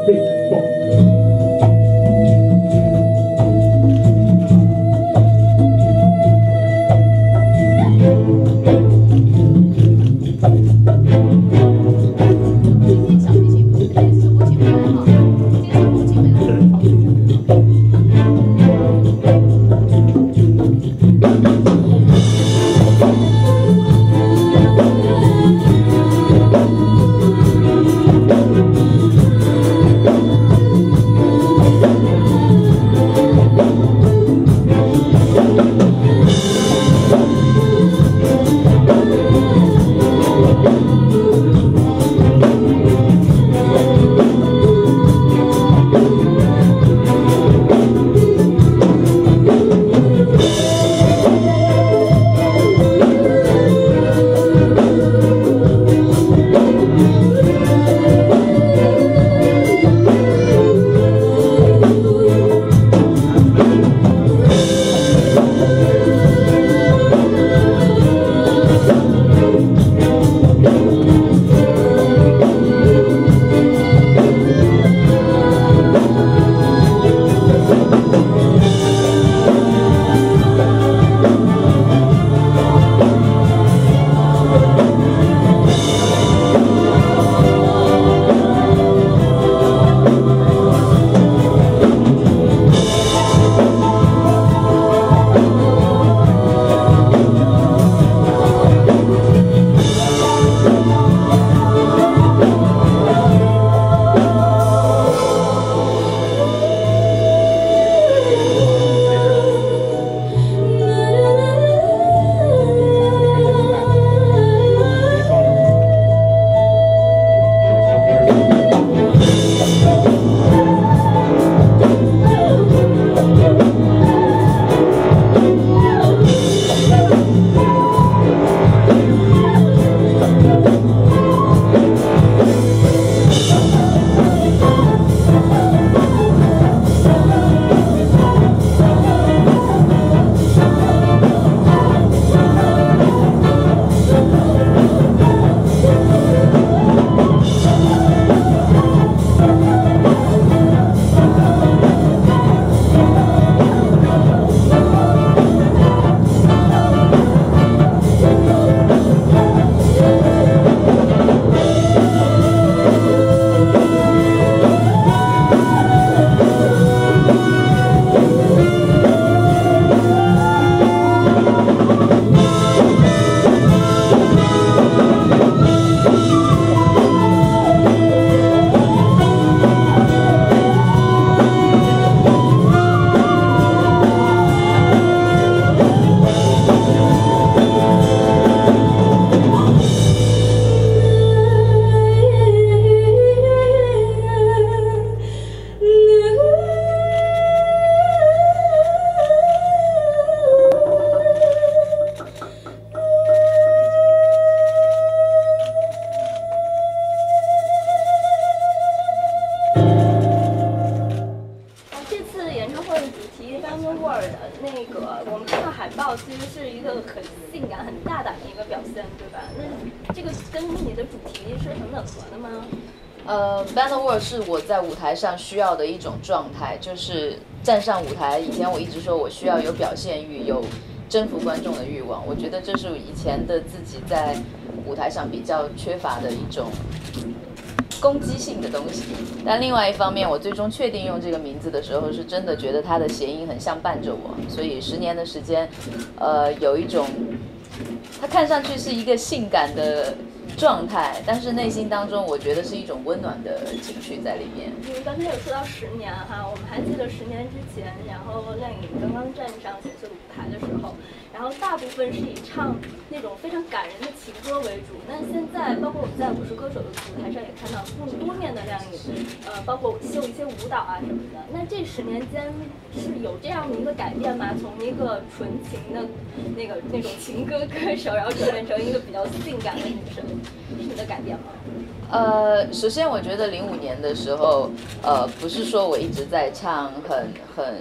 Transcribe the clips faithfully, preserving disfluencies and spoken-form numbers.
呃 ，Battle World 是我在舞台上需要的一种状态，就是站上舞台。以前我一直说我需要有表现欲，有征服观众的欲望。我觉得这是以前的自己在舞台上比较缺乏的一种攻击性的东西。但另外一方面，我最终确定用这个名字的时候，是真的觉得它的谐音很像伴着我，所以十年的时间，呃，有一种它看上去是一个性感的状态，但是内心当中我觉得是一种温暖的情绪在里面。 因为刚才有说到十年哈，我们还记得十年之前，然后亮颖刚刚站上显色的舞台的时候，然后大部分是以唱那种非常感人的情歌为主。但现在包括我们在我是歌手的舞台上也看到更多面的亮颖，呃，包括秀一些舞蹈啊什么的。那这十年间是有这样的一个改变吗？从一个纯情的那个那种情歌歌手，然后转变成一个比较性感的女生，是你的改变吗？ 呃，首先我觉得零五年的时候，呃，不是说我一直在唱很很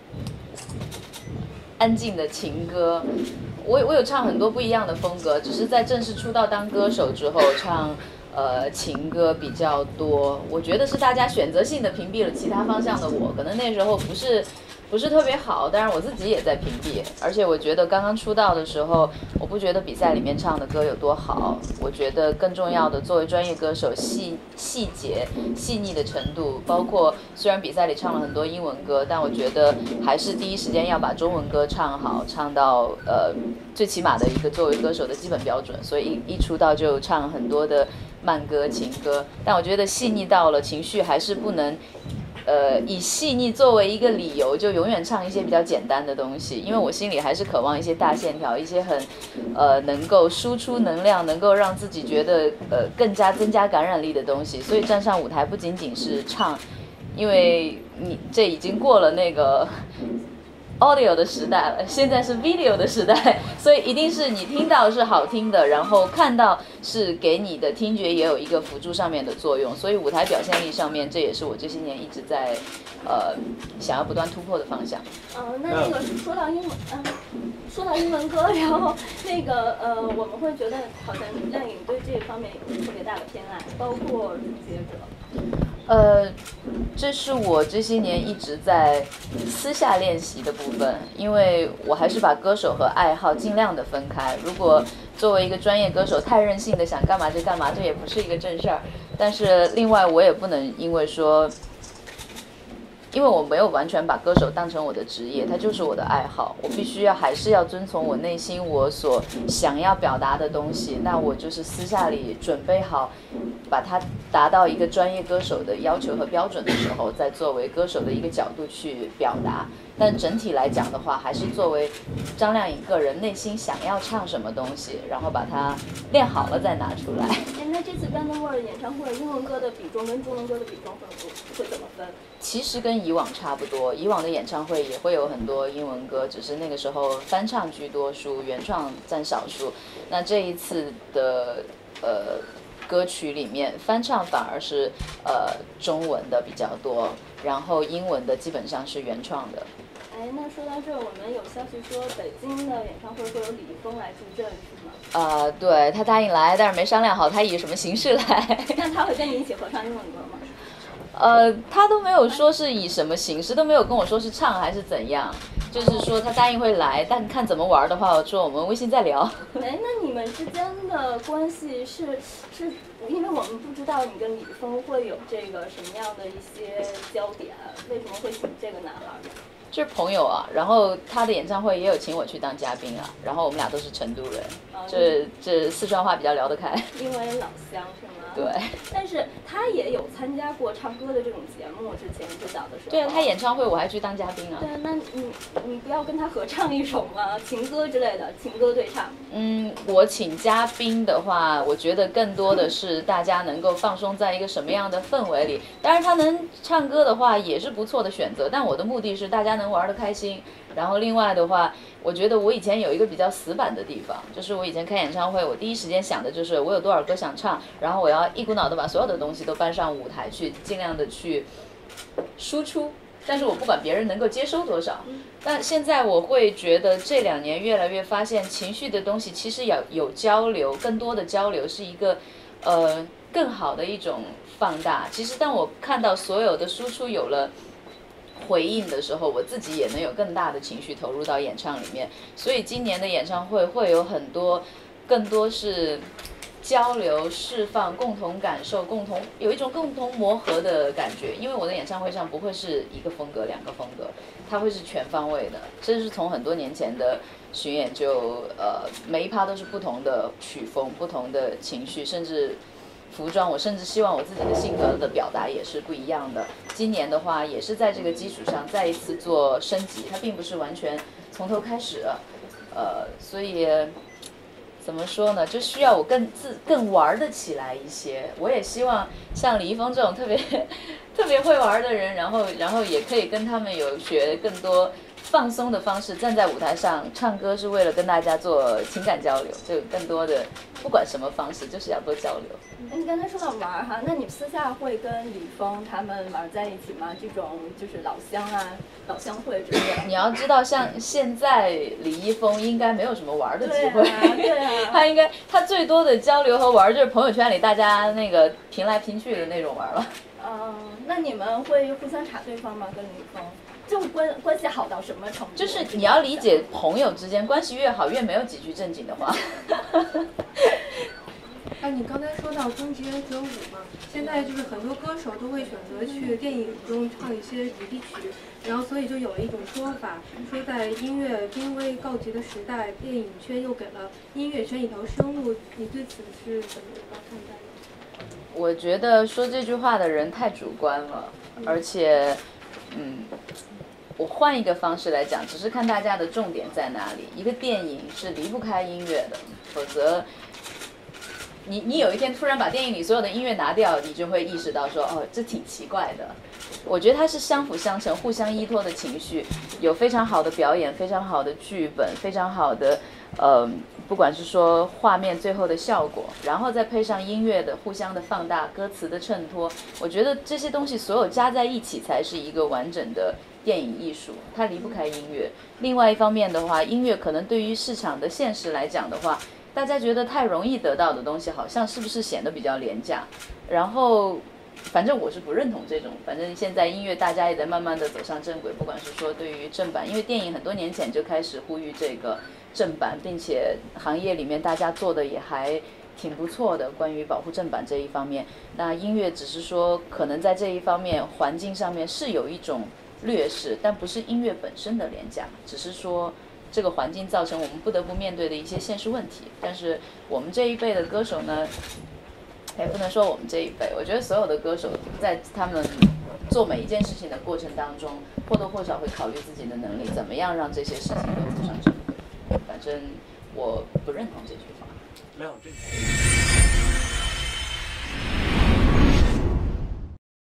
安静的情歌，我我有唱很多不一样的风格，只是在正式出道当歌手之后，唱呃情歌比较多。我觉得是大家选择性的屏蔽了其他方向的我，可能那时候不是。不是特别好，当然我自己也在屏蔽，而且我觉得刚刚出道的时候，我不觉得比赛里面唱的歌有多好，我觉得更重要的，作为专业歌手，细细节细腻的程度，包括虽然比赛里唱了很多英文歌，但我觉得还是第一时间要把中文歌唱好，唱到呃最起码的一个作为歌手的基本标准，所以一一出道就唱很多的慢歌情歌，但我觉得细腻到了情绪还是不能。呃，以细腻作为一个理由，就永远唱一些比较简单的东西，因为我心里还是渴望一些大线条，一些很，呃，能够输出能量，能够让自己觉得呃更加增加感染力的东西。所以站上舞台不仅仅是唱，因为你这已经过了那个。audio 的时代了，现在是 video 的时代，所以一定是你听到是好听的，然后看到是给你的听觉也有一个辅助上面的作用，所以舞台表现力上面，这也是我这些年一直在呃想要不断突破的方向。 嗯、呃，那那个说到英文，嗯、呃，说到英文歌，然后那个呃，我们会觉得好像亮颖对这一方面有特别大的偏爱，包括终结者。 呃，这是我这些年一直在私下练习的部分，因为我还是把歌手和爱好尽量的分开。如果作为一个专业歌手太任性的想干嘛就干嘛，这也不是一个正事儿。但是另外我也不能因为说。因为我没有完全把歌手当成我的职业，它就是我的爱好，我必须要还是要遵从我内心我所想要表达的东西，那我就是私下里准备好把它达到一个专业歌手的要求和标准的时候，再作为歌手的一个角度去表达。但整体来讲的话，还是作为张靓颖个人内心想要唱什么东西，然后把它练好了再拿出来。 哎，那这次 Brandon Ward 演唱会，英文歌的比重跟中文歌的比重会会怎么分？ 其实跟以往差不多，以往的演唱会也会有很多英文歌，只是那个时候翻唱居多数，原创占少数。那这一次的呃歌曲里面，翻唱反而是呃中文的比较多，然后英文的基本上是原创的。 哎，那说到这儿，我们有消息说北京的演唱会会有李易峰来助阵，是吗？ 呃，对，他答应来，但是没商量好他以什么形式来。 那他会跟你一起合唱英文歌吗？ 呃，他都没有说是以什么形式，都没有跟我说是唱还是怎样，就是说他答应会来，但看怎么玩的话，我说我们微信再聊。 哎，那你们之间的关系是是，因为我们不知道你跟李易峰会有这个什么样的一些焦点，为什么会请这个男孩呢？ 就是朋友啊，然后他的演唱会也有请我去当嘉宾啊，然后我们俩都是成都人，这这四川话比较聊得开。 因为老乡是吗？ 对。 但是他也有参加过唱歌的这种节目，之前最早的时候。 对啊，他演唱会我还去当嘉宾啊。 对，那你你不要跟他合唱一首吗？情歌之类的，情歌对唱。 嗯，我请嘉宾的话，我觉得更多的是大家能够放松在一个什么样的氛围里。当然，他能唱歌的话也是不错的选择，但我的目的是大家能玩得开心。然后另外的话，我觉得我以前有一个比较死板的地方，就是我以前开演唱会，我第一时间想的就是我有多少歌想唱，然后我要一股脑的把所有的东西都搬上舞台去，尽量的去输出。但是我不管别人能够接收多少，但现在我会觉得这两年越来越发现，情绪的东西其实要有交流，更多的交流是一个呃更好的一种放大。其实当我看到所有的输出有了回应的时候，我自己也能有更大的情绪投入到演唱里面。所以今年的演唱会会有很多更多是交流释放，共同感受，共同有一种共同磨合的感觉。因为我的演唱会上不会是一个风格两个风格，它会是全方位的。这是从很多年前的巡演就呃每一趴都是不同的曲风，不同的情绪，甚至服装，我甚至希望我自己的性格的表达也是不一样的。今年的话也是在这个基础上再一次做升级，它并不是完全从头开始，呃，所以怎么说呢，就需要我更自更玩得起来一些。我也希望像李易峰这种特别特别会玩的人，然后然后也可以跟他们有学更多放松的方式，站在舞台上唱歌是为了跟大家做情感交流，就更多的不管什么方式，就是要多交流。 那你刚才说到玩哈，那你私下会跟李峰他们玩在一起吗？这种就是老乡啊、老乡会之类的。 你要知道，像现在李易峰应该没有什么玩的机会， 对啊，对啊他应该他最多的交流和玩就是朋友圈里大家那个评来评去的那种玩了。 嗯，那你们会互相查对方吗？跟李峰？就关关系好到什么程度？ 就是你要理解，朋友之间关系越好，越没有几句正经的话。 哎，你刚才说到终极原则五嘛，现在就是很多歌手都会选择去电影中唱一些主题曲，然后所以就有了一种说法，说在音乐濒危告急的时代，电影圈又给了音乐圈一条生路，你对此是怎么看待的？ 我觉得说这句话的人太主观了，而且，嗯。我换一个方式来讲，只是看大家的重点在哪里。一个电影是离不开音乐的，否则你你有一天突然把电影里所有的音乐拿掉，你就会意识到说，哦，这挺奇怪的。我觉得它是相辅相成、互相依托的情绪，有非常好的表演、非常好的剧本、非常好的呃，不管是说画面最后的效果，然后再配上音乐的互相的放大、歌词的衬托，我觉得这些东西所有加在一起才是一个完整的电影艺术，它离不开音乐。另外一方面的话，音乐可能对于市场的现实来讲的话，大家觉得太容易得到的东西，好像是不是显得比较廉价？然后，反正我是不认同这种。反正现在音乐大家也在慢慢的走上正轨，不管是说对于正版，因为电影很多年前就开始呼吁这个正版，并且行业里面大家做的也还挺不错的，关于保护正版这一方面。那音乐只是说可能在这一方面环境上面是有一种劣势，但不是音乐本身的廉价，只是说这个环境造成我们不得不面对的一些现实问题。但是我们这一辈的歌手呢，也不能说我们这一辈，我觉得所有的歌手在他们做每一件事情的过程当中，或多或少会考虑自己的能力，怎么样让这些事情都走上正轨。反正我不认同这句话。 没有这。